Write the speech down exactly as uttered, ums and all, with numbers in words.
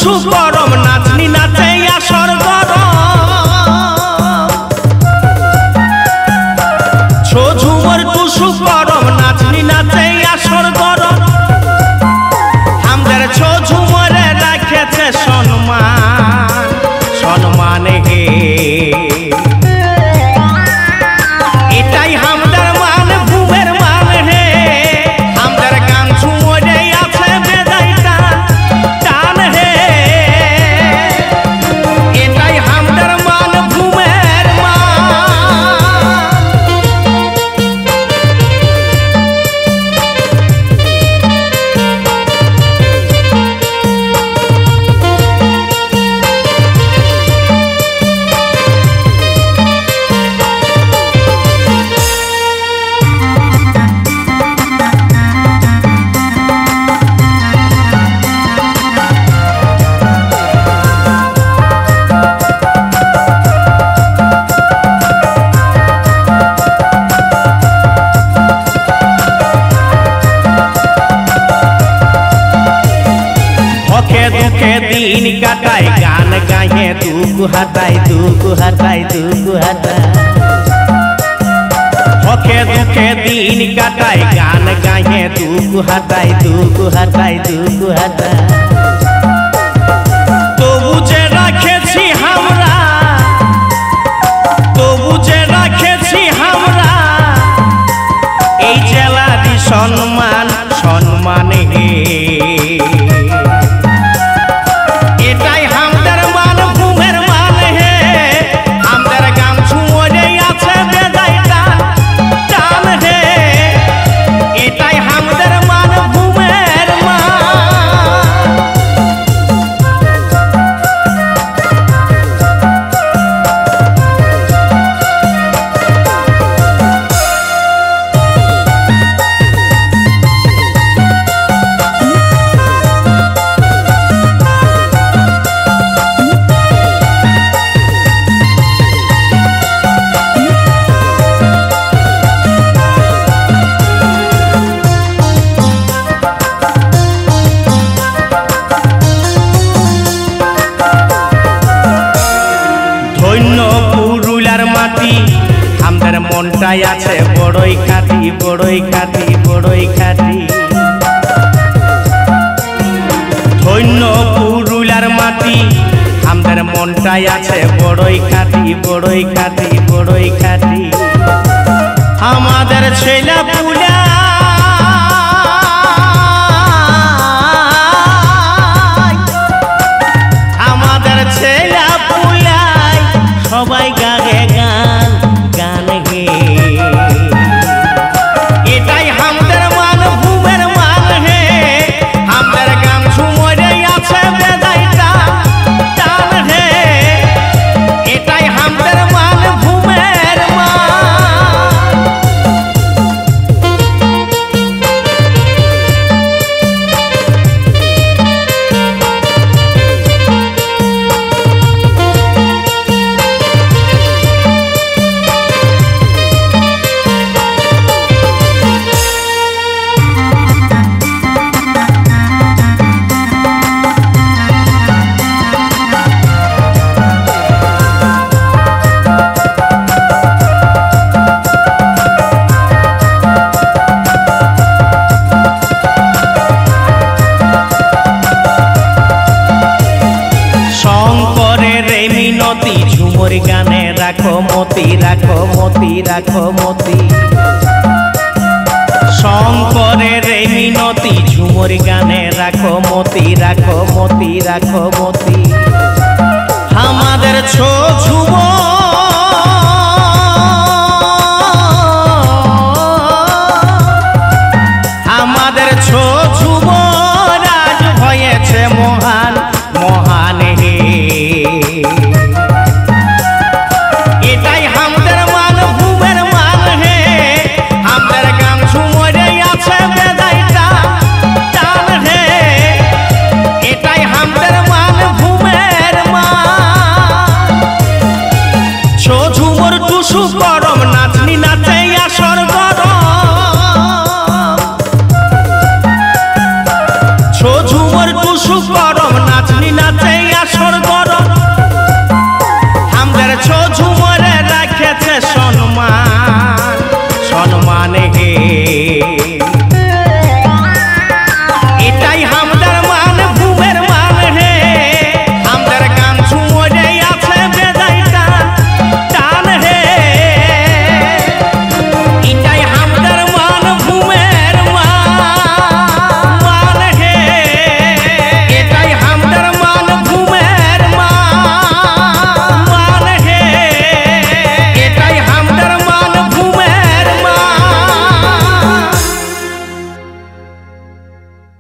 টুসু গরম নাচনি নাচে আসর গরম ছো ঝুমর টুসু গরম নাচনি নাচে আসর গরম আমাদের ছো ঝুমরে রাখেছে সম্মান সম্মান হে এটাই আমাদের মান ভূমের মান হে আমাদের গান ঝুমরে আছে বেজাই টান টান হে এটাই আমাদের মান ভূমের মান दुखे दिन काटाई गान गाए दुख हटाई दुख हटाई दुख हटाई हके दुखे दिन काटाई गान गाए दुख हटाई दुख हटाई दुख हटाई तो बुझे राखेছি हमरा तो बुझे राखेছি हमरा এই জেলারি সম্মান সম্মান হে আমাদের মনটাই আছে বড়ই খাঁটি বড়ই খাঁটি বড়ই খাঁটি ধন্য পুরুলার মাটি আমাদের মনটাই আছে বড়ই খাঁটি বড়ই খাঁটি বড়ই খাঁটি আমাদের ছেলে পুলা আমাদের ছেলে পুলাই সবাই গাগে গান গান হে এটাই আমাদের মান ভূমের মান হে আমাদের গান ঝুমরে আছে বেজাই টান টান হে এটাই আমাদের মান ভূমের মান ঝুমর গানে রাখো মতি রাখো মতি রাখো মতি শঙ্করের এই মিনতি ঝুমর গানে রাখো মতি রাখো মতি রাখো মতি আমাদের ছো ঝুমর